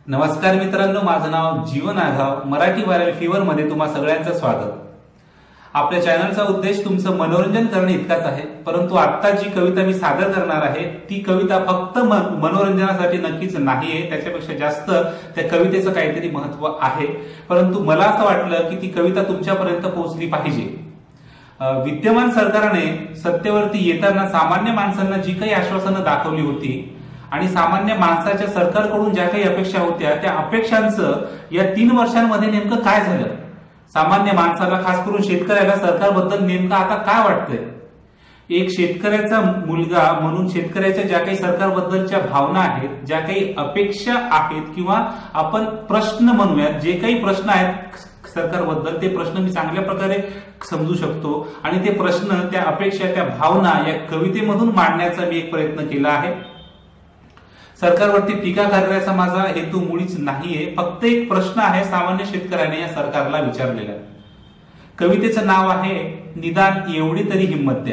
नमस्कार मित्रांनो, माझं नाव जीवन आघाव. मराठी व्हायरल फीवर मध्ये तुम्हा सगळ्यांचं स्वागत. आपल्या चॅनलचा उद्देश तुमचं मनोरंजन करणे इतकाच आहे, परंतु आता जी कविता मी सादर करणार आहे ती कविता फक्त मनोरंजनासाठी नक्कीच नाहीये. त्याच्यापेक्षा जास्त त्या कवितेचं काहीतरी महत्व आहे. परंतु मला असं वाटलं की ती कविता तुमच्यापर्यंत पोहोचली पाहिजे. विद्यमान सरकारने सत्तेवरती येताना सामान्य माणसांना जी काही आश्वासनं दाखवली होती आणि सामान्य माणसाच्या सरकारकडून ज्या काही अपेक्षा होत्या त्या अपेक्षांचं या 3 वर्षांमध्ये नेमकं काय झालं? सामान्य माणसाला, खास करून शेतकऱ्याला सरकारबद्दल नेमकं आता काय वाटतंय? एक शेतकऱ्याचा मुलगा म्हणून शेतकऱ्याच्या ज्या काही सरकारबद्दलच्या भावना आहेत, ज्या काही अपेक्षा आहेत किंवा आपण प्रश्न म्हणूयात, जे काही प्रश्न आहेत सरकारबद्दल, ते प्रश्न मी चांगल्या प्रकारे समजू शकतो आणि ते प्रश्न, त्या अपेक्षा, त्या भावना या कवितेमधून मांडण्याचा मी एक प्रयत्न केला आहे. सरकारवरती टीका करण्याचा माझा हेतू मुळीच नाहीये. फक्त एक प्रश्न आहे सामान्य शेतकऱ्याने या सरकारला विचारलेला. कवितेचं नाव आहे निदान एवढी तरी हिंमत द्या.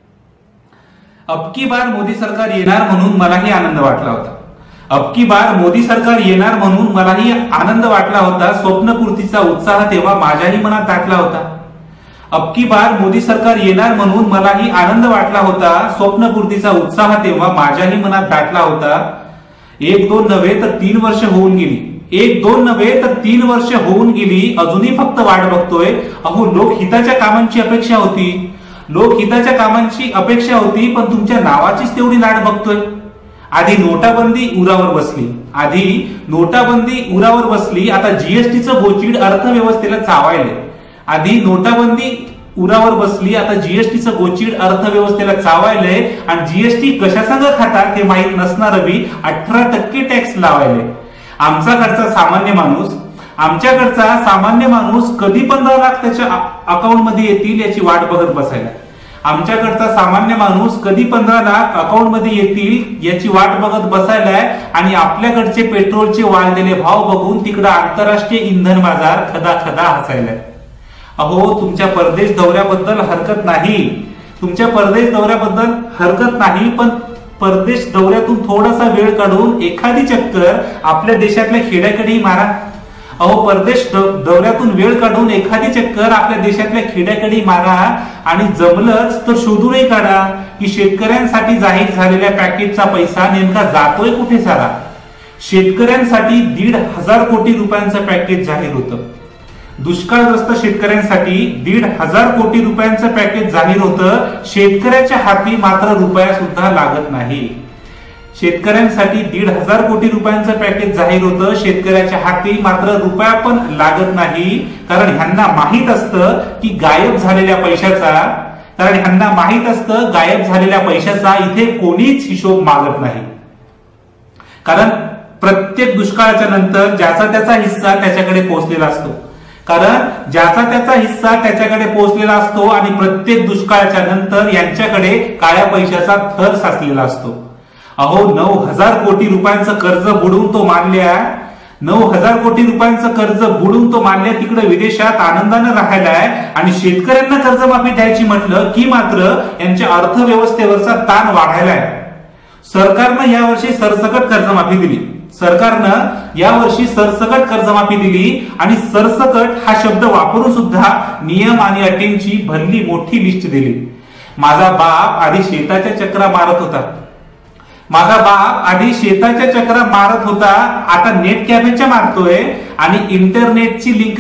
अबकी बार मोदी सरकार येणार म्हणून मलाही आनंद वाटला होता. अबकी बार मोदी सरकार येणार म्हणून मलाही आनंद वाटला होता. स्वप्नपूर्तीचा उत्साह तेव्हा माझ्याही मनात दाटला होता. अबकी बार मोदी सरकार येणार म्हणून मलाही आनंद वाटला होता. स्वप्नपूर्तीचा उत्साह तेव्हा माझ्याही मनात दाटला होता. 1-2 नव्हे तर 3 वर्ष होऊन गेली. 1-2 नव्हे तर 3 वर्ष होऊन गेली. अजूनही फक्त वाट बघतोय. अहो, लोकहिताच्या कामांची अपेक्षा होती. लोकहिताच्या कामांची अपेक्षा होती, पण तुमच्या नावाचीच तेवढी लाट बघतोय. आधी नोटाबंदी उरावर बसली. आता जीएसटीचं गोचीड अर्थव्यवस्थेला चावायले. आधी नोटाबंदी उरावर बसली, आता जीएसटीचं गोचीड अर्थव्यवस्थेला चावायलंय. आणि जीएसटी कशासंग खातात हे माहीत नसणार बी 18% टॅक्स लावायले. आमच्याकडचा सामान्य माणूस कधी 15 लाख त्याच्या अकाउंटमध्ये येतील याची वाट बघत बसायला. आमच्याकडचा सामान्य माणूस कधी 15 लाख अकाउंटमध्ये येतील याची वाट बघत बसायलाय. आणि आपल्याकडचे पेट्रोलचे वाढलेले भाव बघून तिकडे आंतरराष्ट्रीय इंधन बाजार खदा हसायलाय. अहो, तुमच्या परदेश दौऱ्याबद्दल हरकत नाही, पण परदेश दौऱ्यातून थोडासा वेळ काढून एखादी चक्कर आपल्या देशातल्या खेड्याकडेही मारा. अहो, परदेश दौऱ्यातून वेळ काढून एखादी चक्कर आपल्या देशातल्या खेड्याकडेही मारा. आणि जमलंच तर शोधूनही काढा की शेतकऱ्यांसाठी जाहीर झालेल्या पॅकेजचा पैसा नेमका जातोय कुठे सारा. शेतकऱ्यांसाठी 1,500 कोटी रुपयांचं पॅकेज जाहीर होतं. दुष्काळग्रस्त शेतकऱ्यांसाठी 1,500 कोटी रुपयांचं पॅकेज जाहीर होतं. शेतकऱ्याच्या हाती मात्र रुपया सुद्धा लागत नाही. शेतकऱ्यांसाठी 1,500 कोटी रुपयांचं पॅकेज जाहीर होतं. शेतकऱ्याच्या हाती मात्र रुपया पण लागत नाही. कारण ह्यांना माहित असतं की गायब झालेल्या पैशाचा इथे कोणीच हिशोब मागत नाही. कारण प्रत्येक दुष्काळाच्या नंतर ज्याचा त्याचा हिस्सा त्याच्याकडे पोहोचलेला असतो. आणि प्रत्येक दुष्काळाच्या नंतर यांच्याकडे काळ्या पैशाचा थर साचलेला असतो. अहो, 9,000 कोटी रुपयांचं कर्ज बुडून तो मानल्या तिकडे विदेशात आनंदाने राहिलाय. आणि शेतकऱ्यांना कर्जमाफी द्यायची म्हटलं की मात्र यांच्या अर्थव्यवस्थेवरचा ताण वाढायलाय. सरकारनं यावर्षी सरसकट कर्जमाफी दिली. आणि सरसकट हा शब्द वापरून सुद्धा नियम आणि अटींची भरली मोठी लिस्ट दिली. माझा बाप आधी शेताच्या चक्रा मारत होता. आता नेट कॅफेच्या मारतोय. आणि इंटरनेटची लिंक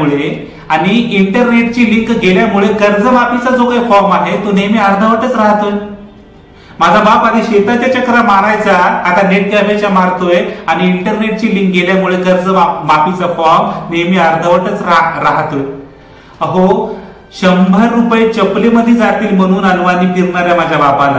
गेल्यामुळे कर्जमाफीचा जो काही फॉर्म आहे तो नेहमी अर्धवटच राहतोय. माझा बाप आधी शेताच्या चक्रा मारायचा, आता नेट कॅफेच्या मारतोय. आणि इंटरनेटची लिंक गेल्यामुळे कर्ज माफीचा फॉर्म नेहमी अर्धवटच राहतोय. अहो, 100 रुपये चपलेमध्ये जातील म्हणून अनवाणी फिरणाऱ्या माझ्या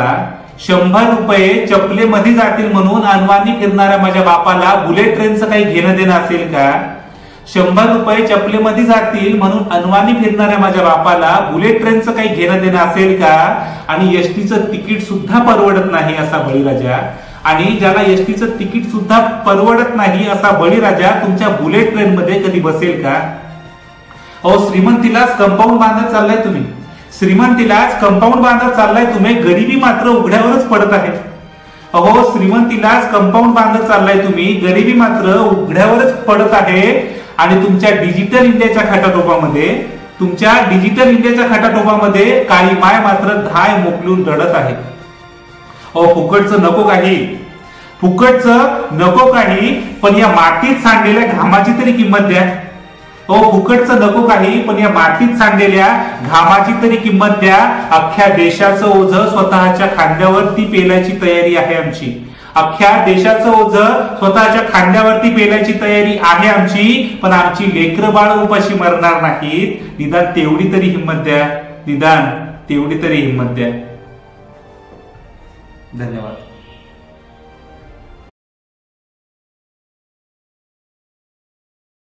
बापाला बुलेट ट्रेनचं काही घेणं देणं असेल का? 100 रुपये चपलेमध्ये जातील म्हणून अनवाणी फिरणाऱ्या माझ्या बापाला बुलेट ट्रेनचं काही घेणं देणं असेल का? आणि एसटीचं तिकीट सुद्धा परवडत नाही असा बळीराजा. आणि ज्याला एसटीचं तिकीट सुद्धा परवडत नाही असा बळीराजा तुमच्या बुलेट ट्रेन मध्ये कधी बसेल का? अहो, श्रीमंतीलाच कंपाऊंड बांधत चाललाय तुम्ही. गरिबी मात्र उघड्यावरच पडत आहे. अहो श्रीमंतीलाच कंपाऊंड बांधत चाललाय तुम्ही, गरिबी मात्र उघड्यावरच पडत आहे. आणि तुमच्या डिजिटल इंडियाच्या खटाटोपामध्ये काळी माय मात्र धाय मोकलून रडत आहे. अहो फुकटचं नको काही, पण या मातीत सांडलेल्या घामाची तरी किंमत द्या. फुकटचं नको काही, पण या मातीत सांडलेल्या घामाची तरी किंमत द्या. अख्ख्या देशाचं ओझं स्वतःच्या खांद्यावरती पेलायची तयारी आहे आमची. अख्ख्या देशाचं ओझं स्वतःच्या खांद्यावरती पेलायची तयारी आहे आमची. पण आमची लेकरं बाळ उपाशी मरणार नाहीत. निदान तेवढी तरी हिंमत द्या. धन्यवाद.